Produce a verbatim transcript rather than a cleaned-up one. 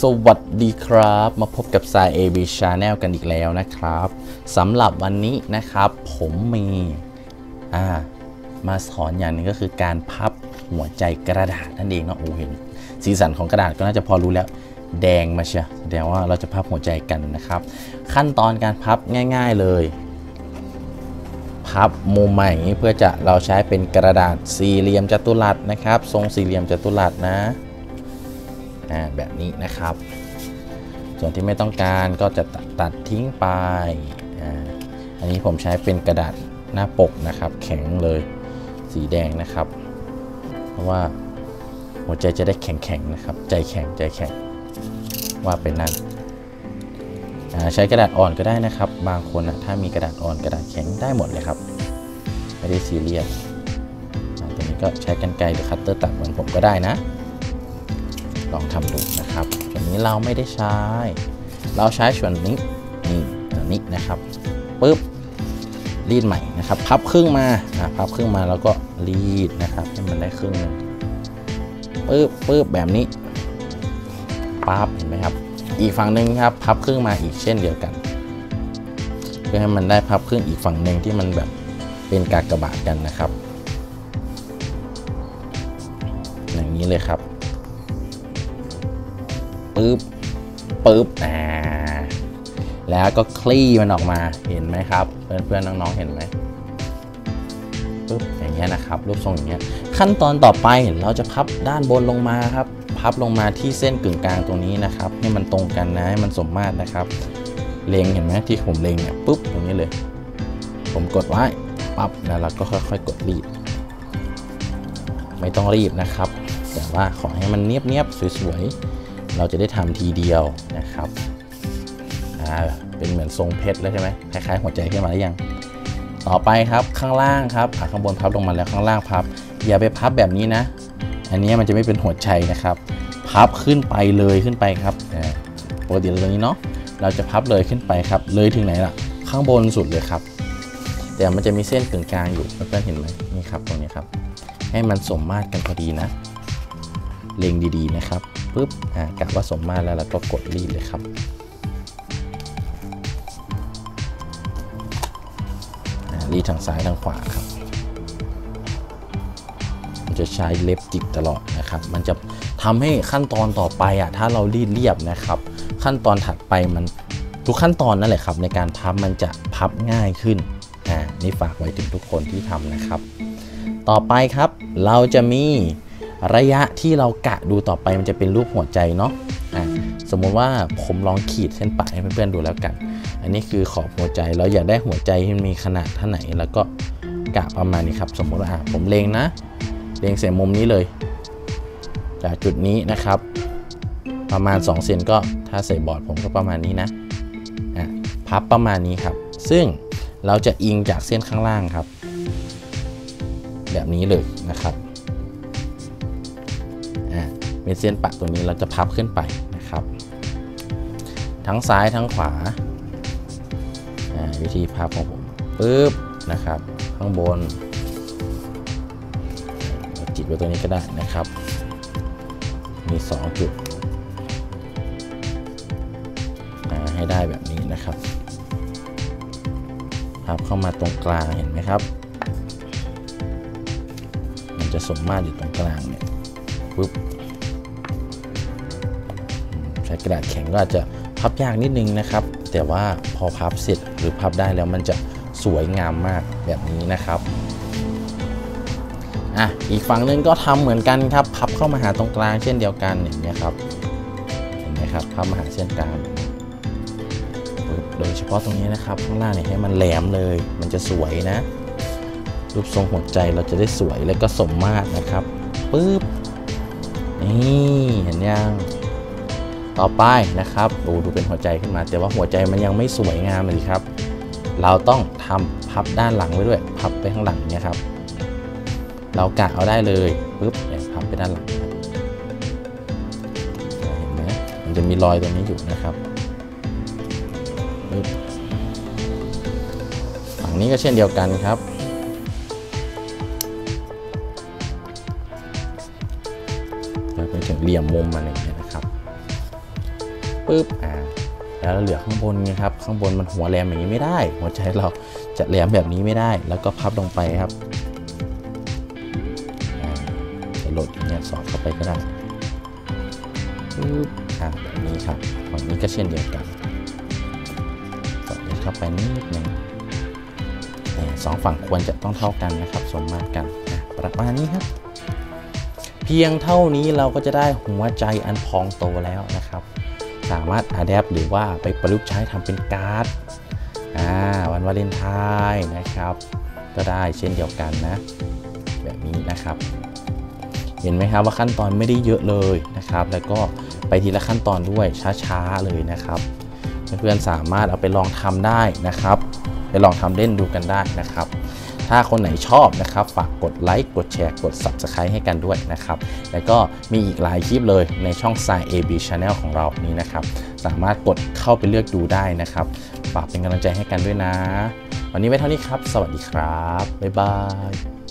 สวัสดีครับมาพบกับสาย เอ บี Channel กันอีกแล้วนะครับสำหรับวันนี้นะครับผมมีอ่ามาสอนอย่างนึงก็คือการพับหัวใจกระดาษนั่นเองเนาะโอ้เห็นสีสันของกระดาษก็น่าจะพอรู้แล้วแดงมาเชียวแสดงว่าเราจะพับหัวใจกันนะครับขั้นตอนการพับง่ายๆเลยพับมุมใหม่เพื่อจะเราใช้เป็นกระดาษสี่เหลี่ยมจัตุรัสนะครับทรงสี่เหลี่ยมจัตุรัสนะแบบนี้นะครับส่วนที่ไม่ต้องการก็จะตัดทิ้งไป อ, อันนี้ผมใช้เป็นกระดาษหน้าปกนะครับแข็งเลยสีแดงนะครับเพราะว่าหัวใจจะได้แข็งๆนะครับใจแข็งใจแข็งว่าเป็นนั่นใช้กระดาษอ่อนก็ได้นะครับบางคนนะถ้ามีกระดาษอ่อนกระดาษแข็งได้หมดเลยครับไม่ได้ซีเรียสตัวนี้ก็ใช้กรรไกรหรือคัตเตอร์ตัดเหมือนผมก็ได้นะลองทำดูนะครับส่วนนี้เราไม่ได้ใช้เราใช้ส่วนนี้นี่ตัวนี้นะครับปึ๊บรีดใหม่นะครับพับครึ่งมาพับครึ่งมาแล้วก็รีดนะครับให้มันได้ครึ่งนึงปึ๊บปึ๊บแบบนี้ปั๊บเห็นไหมครับอีกฝั่งหนึ่งครับพับครึ่งมาอีกเช่นเดียวกันเพื่อให้มันได้พับครึ่งอีกฝั่งหนึ่งที่มันแบบเป็นกากบาทกันนะครับอย่างนี้เลยครับปึ๊บปึ๊บอ่าแล้วก็คลี่มันออกมาเห็นไหมครับเพื่อนๆน้องๆเห็นไหมปึ๊บอย่างเงี้ยนะครับรูปทรงอย่างเงี้ยขั้นตอนต่อไปเราจะพับด้านบนลงมาครับพับลงมาที่เส้นกึ่งกลางตรงนี้นะครับให้มันตรงกันนะให้มันสมมาตรนะครับเล็งเห็นไหมที่ผมเล็งเนี่ยปุ๊บตรงนี้เลยผมกดไว้ปั๊บแล้วเราก็ค่อยๆกดรีดไม่ต้องรีบนะครับแต่ว่าขอให้มันเนียบๆสวยๆเราจะได้ทำทีเดียวนะครับอ่าเป็นเหมือนทรงเพชรแล้วใช่ไหมคล้ายๆหัวใจขึ้นมาแล้วยังต่อไปครับข้างล่างครับข้างบนพับลงมาแล้วข้างล่างพับอย่าไปพับแบบนี้นะอันนี้มันจะไม่เป็นหัวใจนะครับพับขึ้นไปเลยขึ้นไปครับปกติตรงนี้เนาะเราจะพับเลยขึ้นไปครับเลยถึงไหนล่ะข้างบนสุดเลยครับแต่มันจะมีเส้นกึ่งกลางอยู่เพื่อนๆเห็นไหมนี่ครับตรงนี้ครับให้มันสมมาตรกันพอดีนะเล็งดีๆนะครับปึ๊บอ่ากะว่าสมมาตรแล้วเราก็กดรีดเลยครับรีดทางซ้ายทางขวาครับมันจะใช้เล็บจิกตลอดนะครับมันจะทำให้ขั้นตอนต่อไปอ่ะถ้าเรารีดเรียบนะครับขั้นตอนถัดไปมันทุกขั้นตอนนั่นแหละครับในการพับมันจะพับง่ายขึ้นอ่านี่ฝากไว้ถึงทุกคนที่ทำนะครับต่อไปครับเราจะมีระยะที่เรากะดูต่อไปมันจะเป็นรูปหัวใจเนาะอ่ะสมมุติว่าผมลองขีดเส้นปะให้เพื่อนๆดูแล้วกันอันนี้คือขอบหัวใจเราอยากได้หัวใจที่มีขนาดเท่าไหร่แล้วก็กะประมาณนี้ครับสมมติว่าผมเล็งนะเล็งเส้นมุมนี้เลยจากจุดนี้นะครับประมาณสองเซนก็ถ้าใส่บอร์ดผมก็ประมาณนี้นะอ่ะพับประมาณนี้ครับซึ่งเราจะอิงจากเส้นข้างล่างครับแบบนี้เลยนะครับเป็นเส้นปะตัวนี้เราจะพับขึ้นไปนะครับทั้งซ้ายทั้งขวาวิธีพับของผมปึ๊บนะครับข้างบนจิกไว้ตัวนี้ก็ได้นะครับมีสองจุดให้ได้แบบนี้นะครับพับเข้ามาตรงกลางเห็นไหมครับมันจะสมมาตรอยู่ตรงกลางเนี่ยปึ๊บกระดาษแข็งก็อาจจะพับยากนิดนึงนะครับแต่ว่าพอพับเสร็จหรือพับได้แล้วมันจะสวยงามมากแบบนี้นะครับอ่ะอีกฝั่งนึงก็ทำเหมือนกันครับพับเข้ามาหาตรงกลางเช่นเดียวกันอย่างนี้ครับเห็นไหมครับพับมาหาเส้นกลางโดยเฉพาะตรงนี้นะครับข้างล่างเนี่ยให้มันแหลมเลยมันจะสวยนะรูปทรงหัวใจเราจะได้สวยและก็สมมาตรนะครับปึ๊บนี่เห็นยังต่อไปนะครับดูดูเป็นหัวใจขึ้นมาแต่ว่าหัวใจมันยังไม่สวยงามเลยครับเราต้องทำพับด้านหลังไว้ด้วยพับไปข้างหลังเนี่ยครับเรากะเอาได้เลยปึ๊บเนี่ยพับไปด้านหลังเห็นไหมมันจะมีรอยตรงนี้อยู่นะครับปึ๊บฝั่งนี้ก็เช่นเดียวกันครับไปถึงเหลี่ยมมุมมันอย่างเงี้ยนะครับปึ๊บอ่าแล้วเหลือข้างบนไงครับข้างบนมันหัวแหลมอย่างนี้ไม่ได้หัวใจเราจะแหลมแบบนี้ไม่ได้แล้วก็พับลงไปครับจะโหลดอย่างเงี้ยสอดเข้าไปก็ได้ปึ๊บอ่าแบบนี้ครับฝั่งนี้ก็เช่นเดียวกันสอดเข้าไปนิดนึงสองฝั่งควรจะต้องเท่ากันนะครับสมมาตรกันประมาณนี้ครับเพียงเท่านี้เราก็จะได้หัวใจอันพองโตแล้วนะครับสามารถอะแดปหรือว่าไปประยุกต์ใช้ทำเป็นการ์ดวันวาเลนไทน์นะครับก็ได้เช่นเดียวกันนะแบบนี้นะครับเห็นไหมครับว่าขั้นตอนไม่ได้เยอะเลยนะครับแล้วก็ไปทีละขั้นตอนด้วยช้าๆเลยนะครับเพื่อนๆสามารถเอาไปลองทำได้นะครับไปลองทำเล่นดูกันได้นะครับถ้าคนไหนชอบนะครับฝากกดไลค์กดแชร์กด ซับสไครบ์ ให้กันด้วยนะครับแล้วก็มีอีกหลายคลิปเลยในช่อง ทราย เอ บี Channel ของเรานี้นะครับสามารถกดเข้าไปเลือกดูได้นะครับฝากเป็นกำลังใจให้กันด้วยนะวันนี้ไว้เท่านี้ครับสวัสดีครับบ๊ายบาย